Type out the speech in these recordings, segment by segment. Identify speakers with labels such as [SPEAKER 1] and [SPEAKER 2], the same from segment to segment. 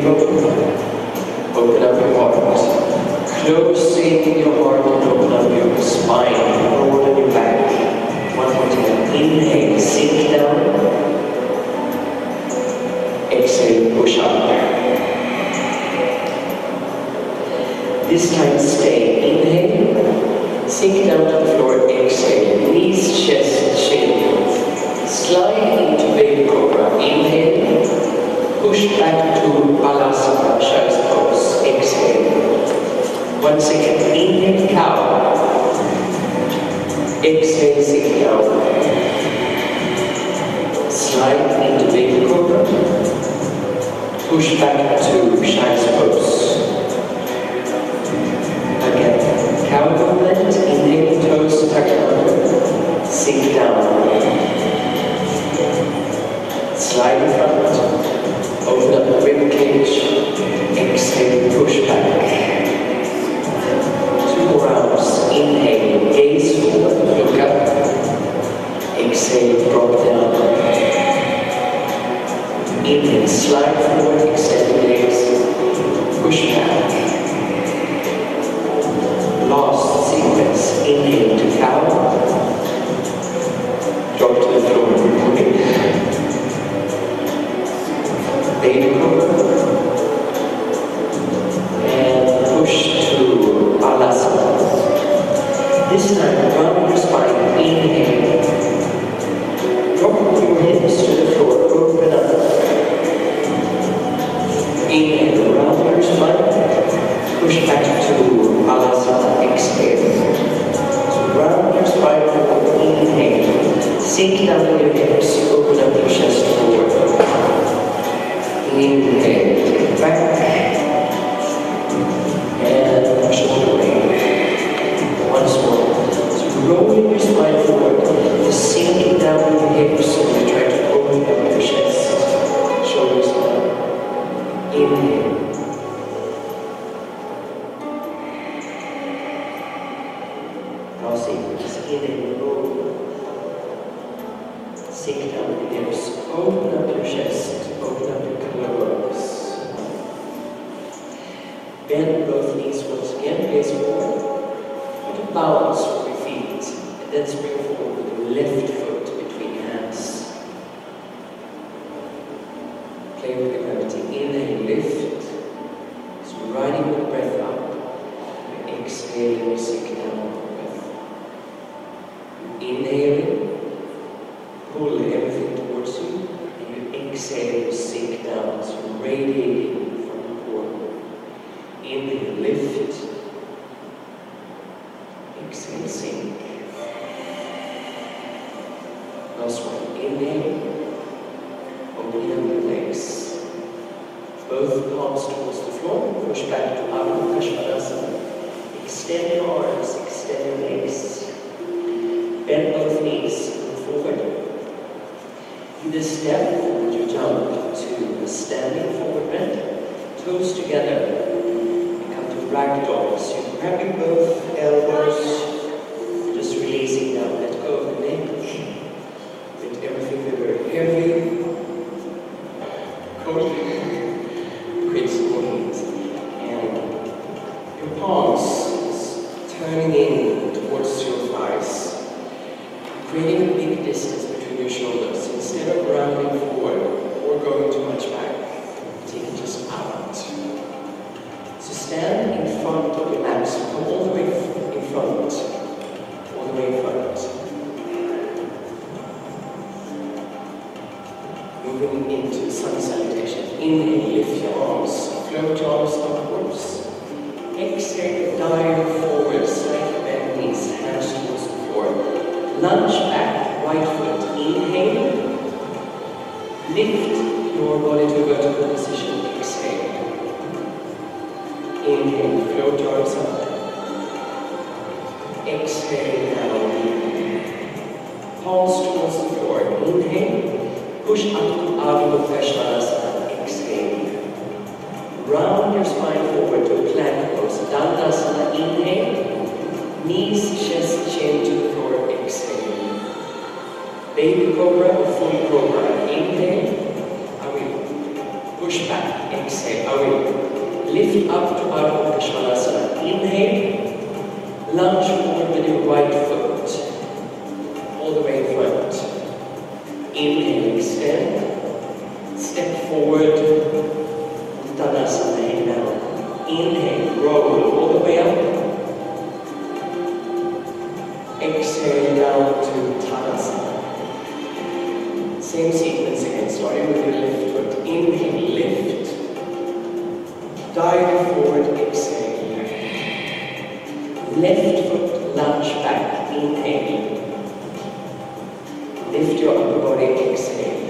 [SPEAKER 1] Open up your heart. Closing your heart and open up your spine, broaden your back. One more time. Inhale, sink down. Exhale, push up. This time stay. Inhale, sink down to the floor. Exhale, knees, chest, chin. Slide into baby cobra. Inhale, push back to balasana, child's pose. Exhale. Once again, inhale, cow. Exhale, sit down. Slide into baby cobra. Push back to child's pose. Again, cow movement. Inhale, toes tucked under. Sink down. Slide in front. Open up the rib cage. Exhale, push back. 2 more rounds. Inhale, gaze forward, look up. Exhale, drop down. Inhale, slide forward, extend the legs. Push back. Last sequence. Inhale to cow. Drop to the floor. Baby cobra. And push to balasana. This time, round your spine. Inhale. Drop your hips to the floor. Open up. Inhale, round your spine. Push back to balasana. Exhale. So round your spine. Inhale. Sink down your hips. Open up your chest forward. Inhale, back, and push it away. Once more. So rolling your spine forward, just sinking down your hips, and you try to open up your chest, shoulders down. Inhale. Now see, just inhale, roll. Sink down your hips, open up your chest, open up your collarbs. Bend both knees once again, gaze forward. Try to balance with your feet, and then spring forward with your left foot between your hands. Play with the gravity. Inhale, lift. So riding the breath up. Exhale, you sink down with the breath. Inhale. Pull everything towards you, and you exhale, sink down, so radiating from the core. Inhale, lift. Exhale, sink. Last one. Inhale. Open up your legs. Both palms towards the floor. Push back to Ardha Chandrasana. Extend your arms, extend your legs. Bend both knees, move forward. Either step forward, you jump to a standing forward bend, toes together, and come to ragdoll. So you're grabbing both elbows, just releasing down, let go of the neck, let everything be very heavy, cold, create some more heat, and your palms turning in towards your thighs, creating a big distance between your shoulders. Instead of rounding forward or going too much back, take it just out. So stand in front of your mat. So come all the way in front. All the way in front. Moving into sun salutation. Inhale, lift your arms. Float your arms upwards. Exhale, dive forward. Slightly bend knees, hands towards the floor. Lunge back, right foot. Inhale. Lift your body to a vertical position. Exhale. Inhale, float your arms up. Exhale down. Palms towards the floor. Inhale. Push up to Ardha Chandrasana. Exhale. Round your spine forward to plank pose. Dandasana. Inhale. Knees, chest, chin to the floor. Exhale. Baby cobra or full cobra. Inhale. push back, exhale, away. Lift up to Ardha Uttara. Inhale, lunge forward with your right foot, all the way in front. Inhale, extend, step forward, Uttanasana, hang down. Inhale, roll all the way up. Exhale down to Tadasana. Same sequence again, starting with your left foot. Inhale, lift. Dive forward, exhale. Left foot, lunge back, inhale. Lift your upper body, exhale.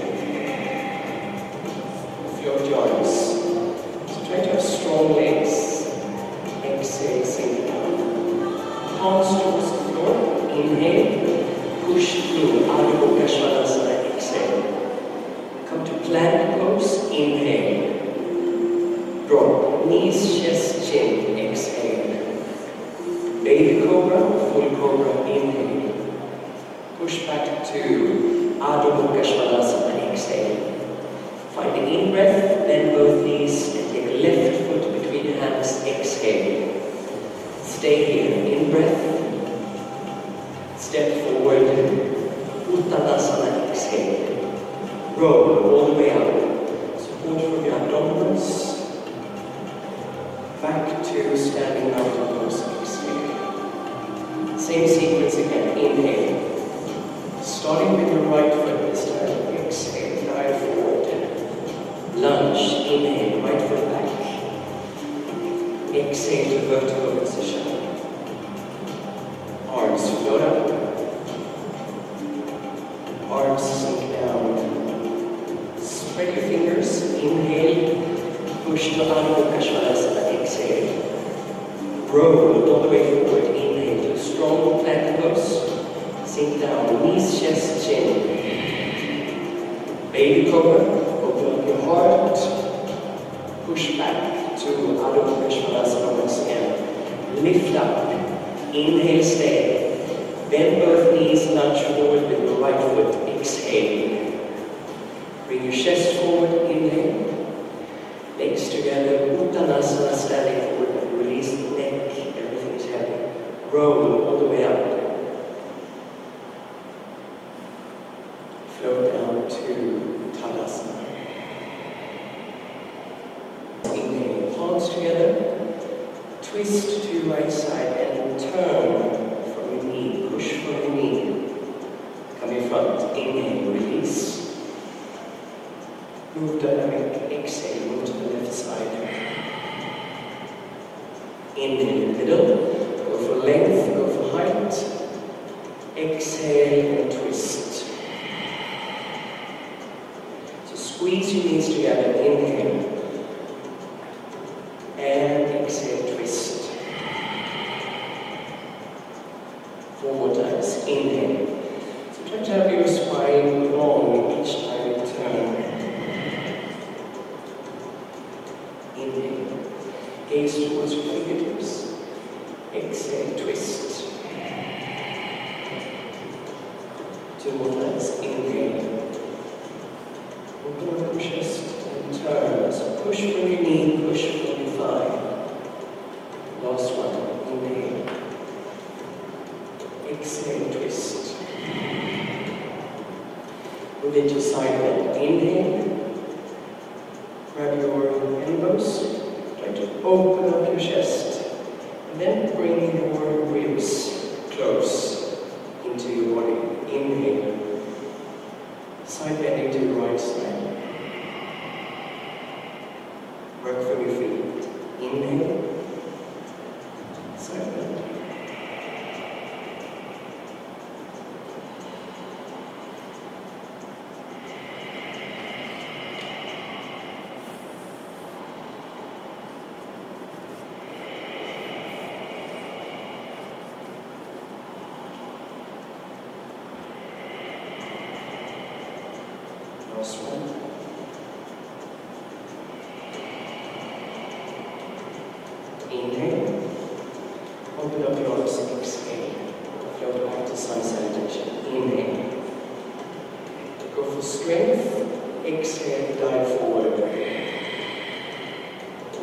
[SPEAKER 1] Float your arms. So try to have strong legs. Exhale, sink down. Palms towards the floor. Inhale, push through, Ardha Uttara, exhale. Come to plank pose, inhale. Drop, knees, chest, chin, exhale. Baby cobra, full cobra, inhale. Push back to Ardha Uttara, exhale. Find the in-breath, bend both knees, and take a left foot between your hands, exhale. Stay here, in-breath. Step forward, Uttanasana, exhale. Roll all the way up. Support from your abdominals. Back to standing mountain pose, exhale. Same sequence again, inhale. Starting with your right foot this time, exhale, dive forward. Lunge, inhale, right foot back. Exhale to vertical position. Arms float up. Arms sink down. Spread your fingers. Inhale. Push to Ardha Uttara. Exhale. Roll all the way forward. Inhale to strong plank pose. Sink down. Knees, chest, chin. Baby cobra. Open up your heart. Push back to Ardha Uttara once again. Lift up. Inhale, stay. Bend both knees, lunge forward with your right foot. Exhale. Bring your chest forward, inhale. Legs together, Uttanasana, standing forward, and release the neck, everything is heavy. Roll all the way up. Float down to Tadasana. Inhale, palms together. Twist to your right side and turn from your knee. Push from your knee. Come in front. Inhale, release. Move dynamic. Exhale, move to the left side. Inhale in the middle. Go for length, go for height. Exhale and twist. So squeeze your knees together. Inhale. And exhale, twist. 4 more times. Inhale. So try to have your spine long each time you turn. Inhale. Gaze towards your fingertips. Exhale, twist. 2 more times. Inhale. Open up your chest and turn. So push from your knee, push from your thigh. Last one. Inhale. Exhale, twist. Move into side bend. Inhale. Grab your elbows. Try to open up your chest. And then bring your ribs close into your body. Inhale. Side bending to the right side. Work from your feet. Inhale. Side bend. Last one. Inhale. Open up your arms. Exhale. Float back to sun salutation. Inhale. Go for strength. Exhale. Dive forward.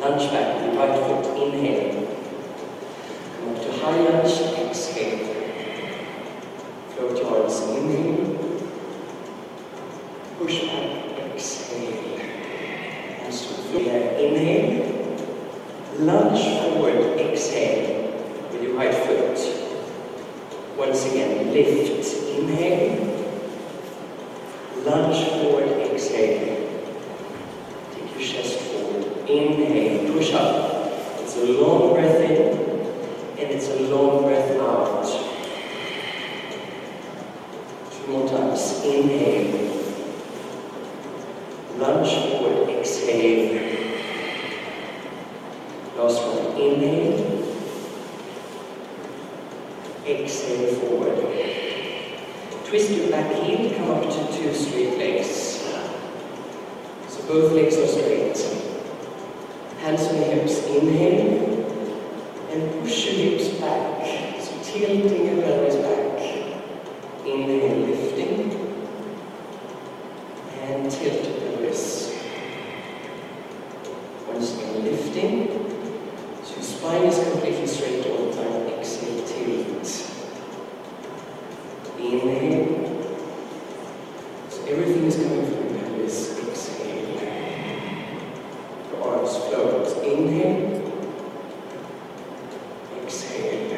[SPEAKER 1] Lunge back with the right foot, inhale. Come up to high lunge, exhale. Float your arms, inhale. Push back, exhale. Hands to the floor, inhale. Lunge forward, exhale with your right foot. Once again, lift, inhale. Lunge forward, exhale. Take your chest forward, inhale, push up. It's a long breath in, and it's a long breath out. 2 more times, inhale. Lunge forward, exhale. Last one, inhale. Exhale forward. Twist your back heel, come up to 2 straight legs. So both legs are straight. Hands on the hips, inhale. And push your hips back. So tilting your pelvis back. Inhale, lifting. And tilt your pelvis. Once again, lifting. So your spine is completely straight all the time. Exhale, tilt. Inhale. So everything is coming from your pelvis. Exhale. Your arms float. Inhale. Exhale.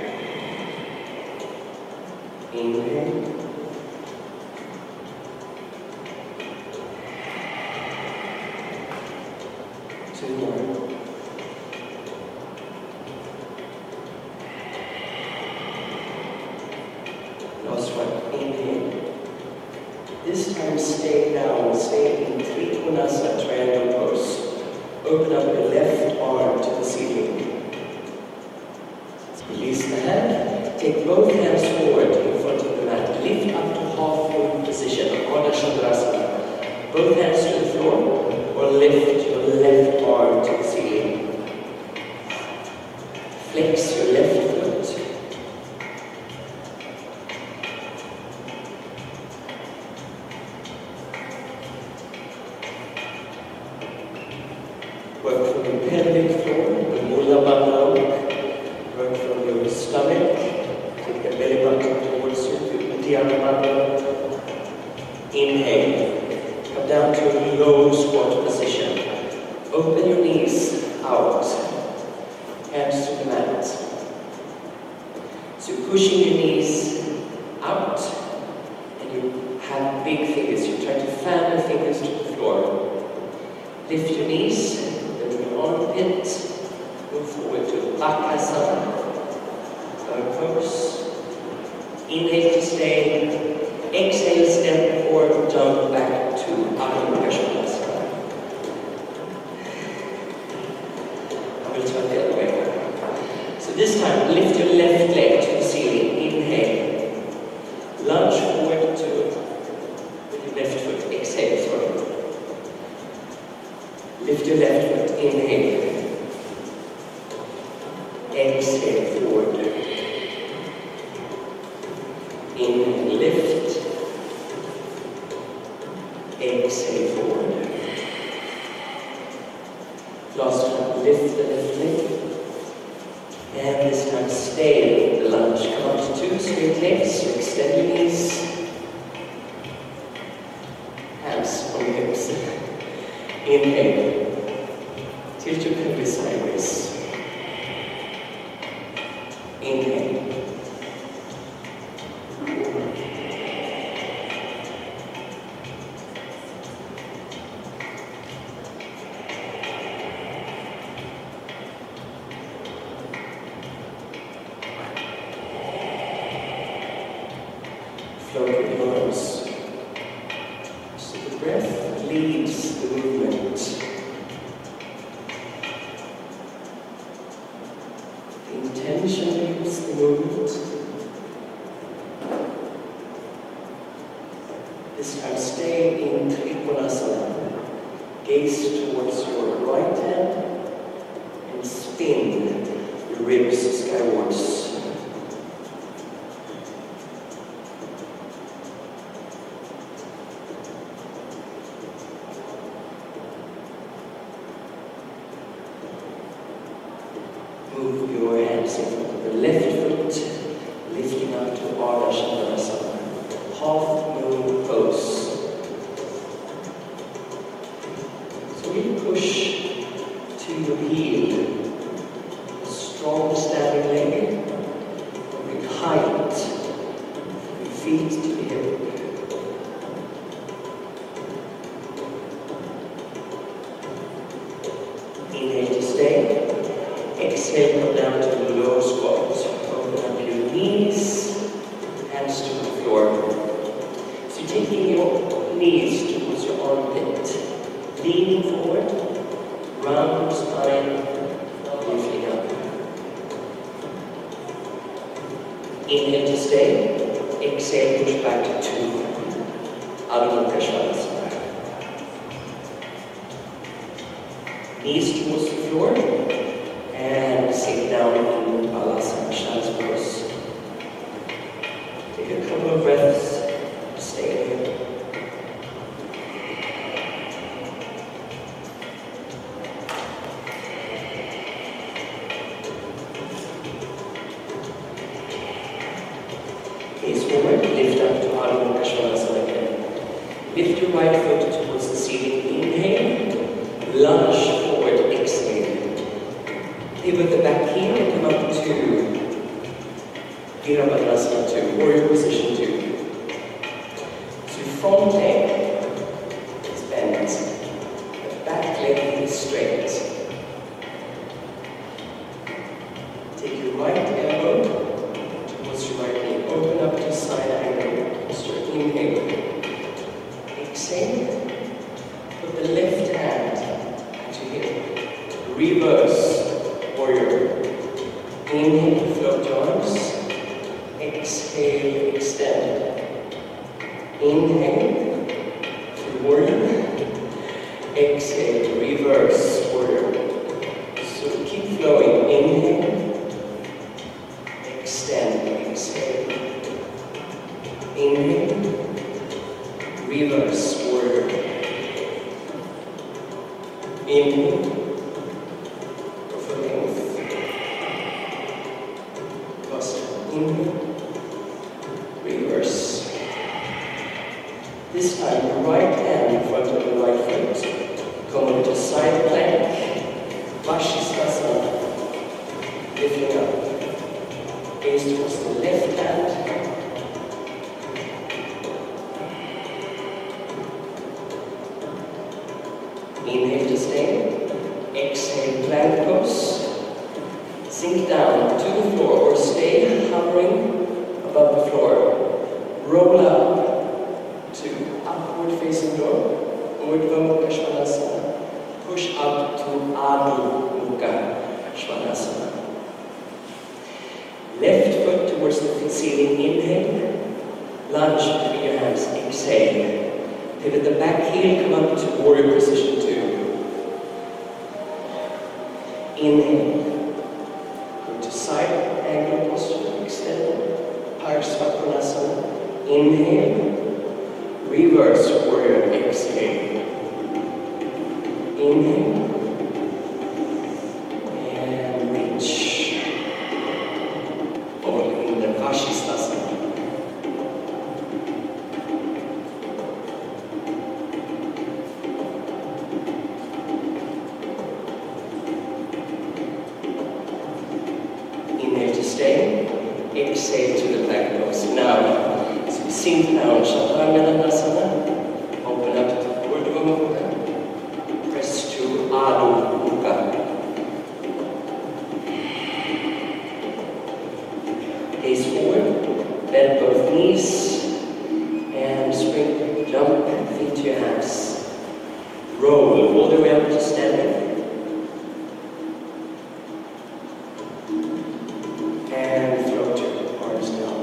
[SPEAKER 1] Inhale. Two more. Last one, inhale. This time stay down, stay in Trikonasana, triangle pose. Open up your left arm to the ceiling. Release the hand, take both hands forward in front of the mat. Lift up to half moon position, Ardha Chandrasana. Both hands to the floor, or lift your left arm to the ceiling. Flex your left foot. Work from your pelvic floor, the Mula Bandha. Work from your stomach. Take the belly button towards you, the Uddiyana Bandha. Inhale. Come down to a low squat position. Open your knees out. Hands to the mat. So pushing your knees out, and you have big fingers. You try to fan your fingers to the floor. Lift your knees, then your armpit. Move forward to Bakasana. Third pose. Inhale to stay. Exhale, step or jump back to Ardha Chandrasana. I will turn the other way. So this time, lift your left leg to the ceiling. Inhale. Lunge forward to with your left foot. Exhale, sorry. Lift your left foot. Inhale. Exhale forward. Inhale, lift. Exhale forward. Last time, lift the left leg. And this time, stay in the lunge. Come up to 2 straight legs. So extend your knees. Hands on the hips. Inhale. Tilt your pelvis sideways. Inhale. Float with your arms. So the breath leads the movement. The intention leads the movement. This time stay in Trikonasana. Gaze towards your right hand and spin your ribs skywards. Move your hands in front of the left foot, lifting up to Ardha Chandrasana, half moon pose. So we push to your heel, a strong standing leg, with height, from feet to the hip. Inhale to stay. Exhale, come down to the low squat. Open up your knees, hands to the floor. So you're taking your knees towards your armpit, leaning forward, round spine, lifting up. Inhale to stay. Exhale, push back to Adho Mukha Svanasana. Knees towards the floor. And sit down in Balasana Child's pose. Take a couple of breaths, stay here. Gaze forward, lift up to Adho Mukha Svanasana again. Lift your right foot towards the ceiling. Inhale, lunge forward, exhale. Pivot the back heel and come up to Virabhadrasana 2, warrior position 2. So front leg is bent, the back leg is straight. Take your right elbow towards your right knee, open up to side angle posture. Inhale, exhale, put the left hand at your hip, reverse. Warrior. Inhale, float your arms. Exhale, extend. Inhale, to warrior. Exhale, reverse, warrior. So keep flowing. Inhale, extend, exhale. Inhale, reverse, warrior. Inhale. Reverse. This time, the right hand in front of the right foot. Come over to side plank. Vashisthasana. Lifting up. Gaze towards the left hand. Inhale to stay. Exhale, plank pose. Sink down to the floor or stay hovering above the floor. Roll up to upward facing dog, Urdhva Mukha Svanasana. Push up to Adho Mukha Svanasana. Left foot towards the ceiling. Inhale. Lunge between your hands. Exhale. Pivot the back heel, come up to warrior position 2. Inhale. Side angle posture, extend, Parsvakonasana. Inhale, reverse warrior, exhale. Inhale, and reach. All in the Vashisthasana. Inhale to stay, exhale to the back pose. Now, so sink down, Chaturanga. Open up to Urdhva Mukha. Press to Adho Mukha. Gaze forward, bend both knees, and spring, jump, feet to your hands. Roll all the way up to standing. And float your arms down.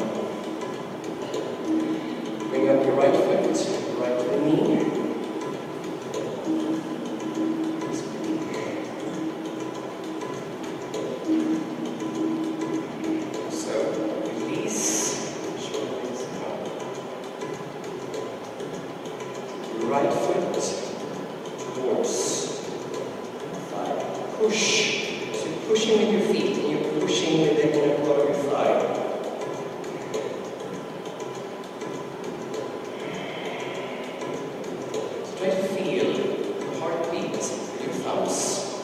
[SPEAKER 1] Bring up your right foot, right to the knee. So release, shoulders up. Right foot towards thigh. Push. So pushing with your feet. pushing with the inner part of your thigh. So try to feel the heartbeat with your thumbs.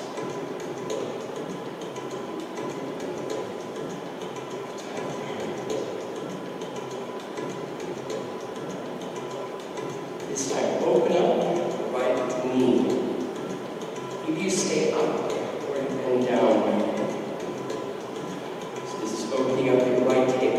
[SPEAKER 1] This time, open up the right knee. Maybe you stay up or you bend down. So this is opening up your right hip.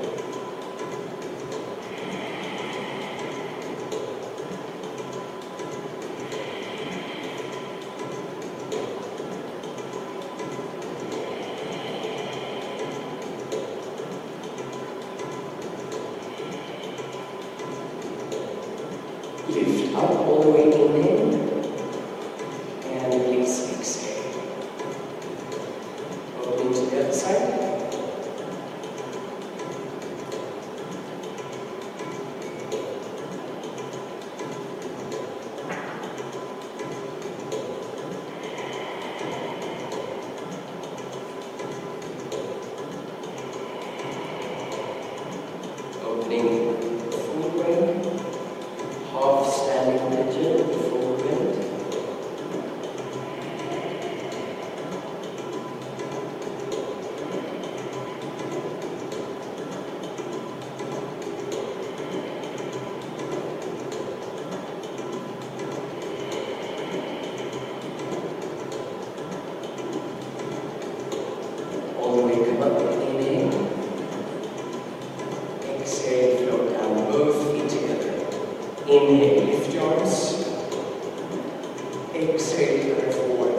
[SPEAKER 1] Lift up all the way inhale, and release, exhale. Opening to the other side. Opening full bend. Half standing pigeon, full bend. All the way come up, inhale. Exhale, float down, both feet together. Inhale, lift your arms. Exhale, turn forward.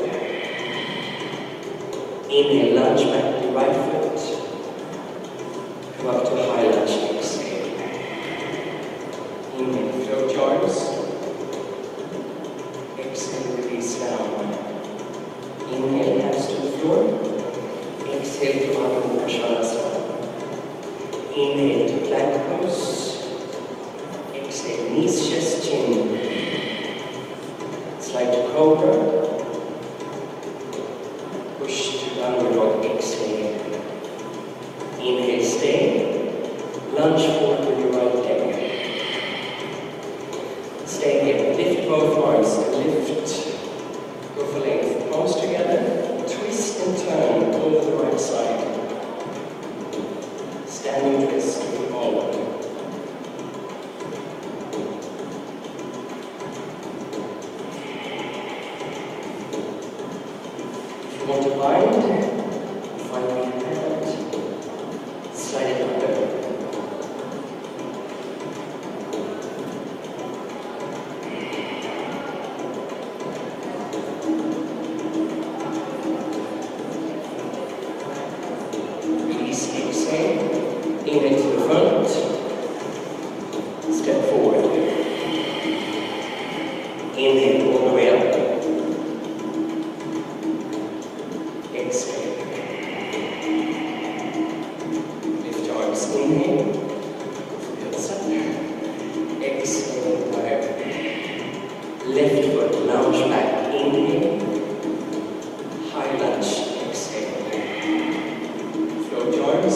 [SPEAKER 1] Inhale, lunge back with your right foot. Come up to high lunge, exhale. Inhale, float your arms. Exhale, release down. Inhale, hands to the floor. Exhale to Ardha Mukha. Inhale to plank pose. Exhale, knees, chest, chin. Slide to cobra. Push to downward dog, exhale. Inhale, stay. Lunge forward with your right leg. Stay here. Lift both arms and lift. Go for length. Palms together. Twist and turn over the right side. Standing twist forward. If you want to bind, find your hand, slide it under. Release, exhale. Inhale to the front. Step forward. Inhale all the way up. Exhale. Lift your arms. Inhale. Go for the other side. Exhale. Wide. Left foot lounge back. Inhale. High lunge. Exhale. Float your arms.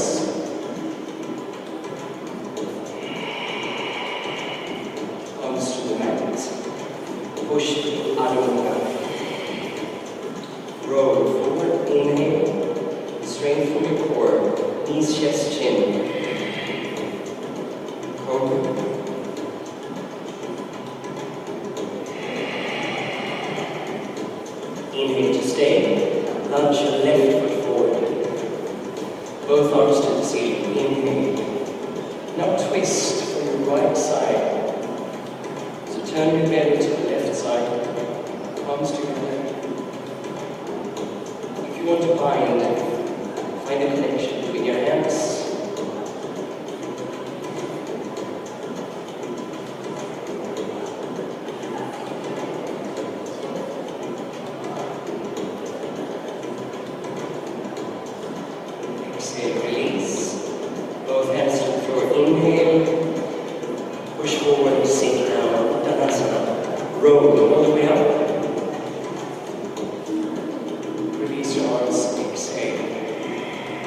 [SPEAKER 1] Arms to the mat. Push to Ardha Mukha. Roll forward, inhale. Strength from your core. Knees, chest, chin. Cobra. Inhale to stay. Lunge your left foot forward. Both arms to the ceiling. Inhale. Now twist from your right side. So turn your belly to the left side. Palms together. If you want to bind, find a connection between your hands. Exhale, release. Both hands to the floor. Inhale. Push forward, sink down. Uttanasana. Roll all the way up. Release your arms. Exhale.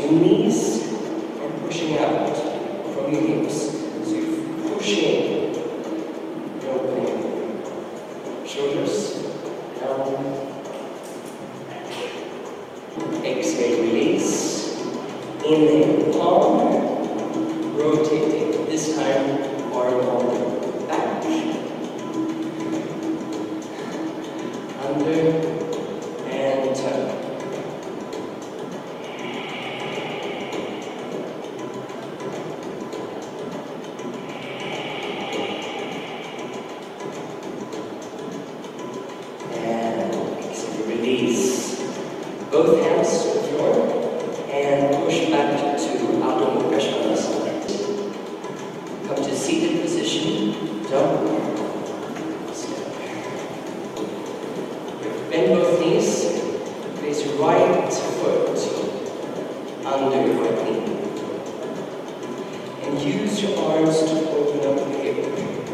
[SPEAKER 1] your knees are pushing out from your hips. So you push in, you're opening shoulders down. Exhale, release. Inhale, palm, rotating. This time, arm on the back. Under and turn. And exhale, release. Both hands to the floor and push back to Adho Mukha Svanasana. Come to seated position, jump, step. Bend both knees, place your right foot under your right knee. And use your arms to open up the hip.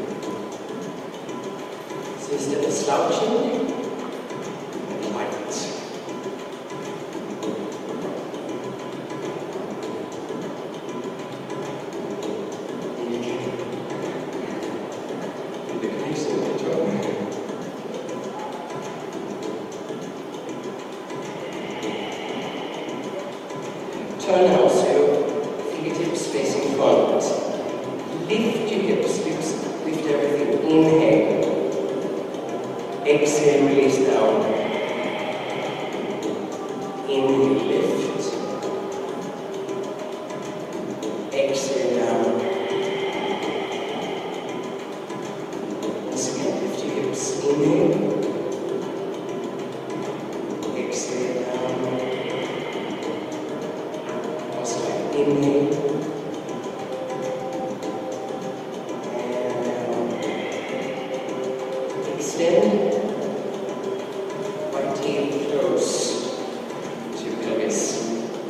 [SPEAKER 1] So instead of slouching, light. Turn also, fingertips facing front. Lift your hips, lift everything. Inhale. Exhale, release down. Inhale, lift. Exhale, down. Once again, lift your hips. Inhale. Exhale, down. Inhale and down. Extend. Right heel close to pelvis.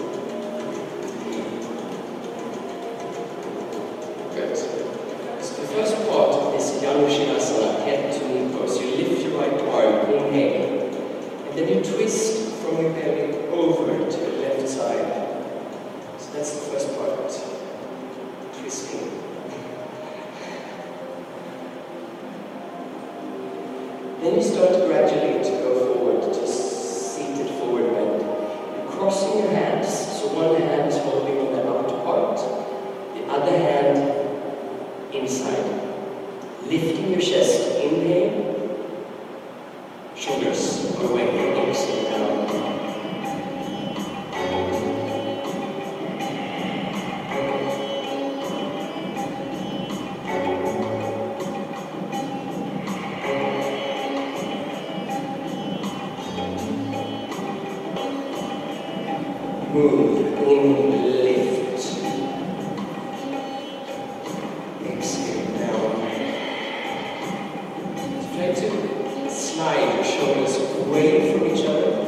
[SPEAKER 1] Good. So the first part of this Janushirasana, head to knee pose. You lift your right arm, inhale, and then you twist from your belly over to the left side. That's the first part, twisting. Then you start gradually to go forward, just seated forward bend. You're crossing your hands, so one hand is holding on the outer part, the other hand inside. Lifting your chest, inhale, shoulders away, exhale down. Move, in, lift. Exhale, down. Try to slide your shoulders away from each other.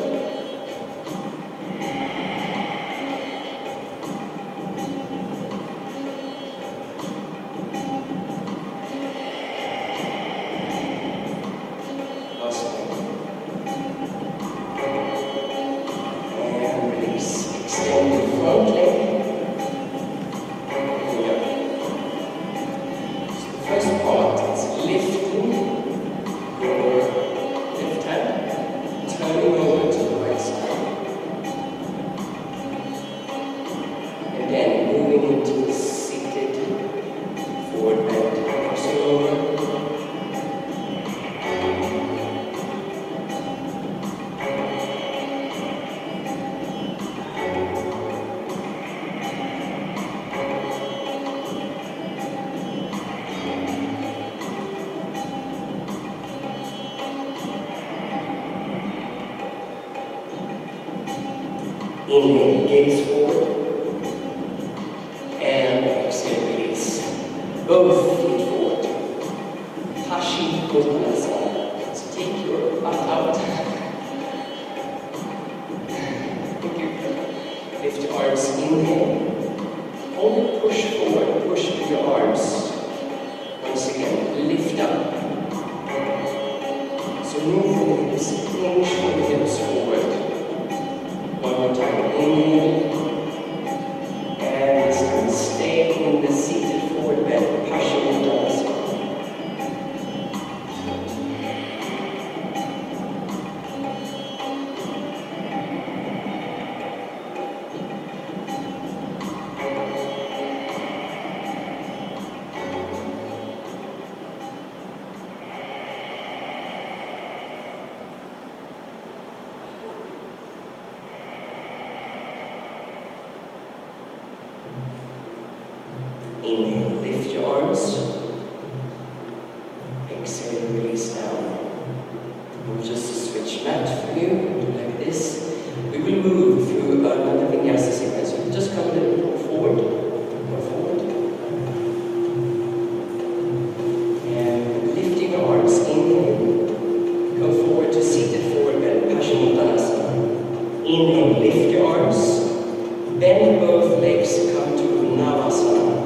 [SPEAKER 1] Last one. And release. Extend the front leg. Here. So the first part is lifting your left hand, turning over to the right side. And then moving into the seated forward bend, crossing over. Inhale, gaze forward, and exhale, release. Both feet forward. Paschimottanasana. So take your butt out. Thank you. Lift your arms, inhale. Only push forward, push with your arms. Once again, lift up. So move the hips, hinge the hips forward. One more time, inhale, Inhale, lift your arms. Exhale, release down. We'll just switch mat for you, like this. We will move through another vinyasa sequence. So just come a little more forward. More forward. And lifting your arms, inhale. Come forward to seated forward bend, Paschimottanasana. Inhale, lift your arms. Bend both legs, come to Navasana.